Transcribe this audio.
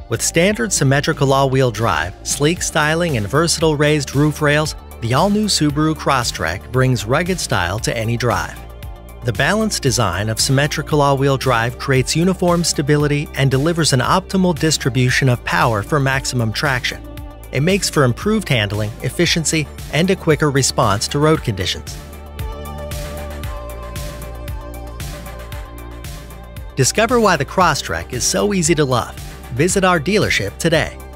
With standard symmetrical all-wheel drive, sleek styling, and versatile raised roof rails, the all-new Subaru Crosstrek brings rugged style to any drive. The balanced design of symmetrical all-wheel drive creates uniform stability and delivers an optimal distribution of power for maximum traction. It makes for improved handling, efficiency, and a quicker response to road conditions. Discover why the Crosstrek is so easy to love. Visit our dealership today.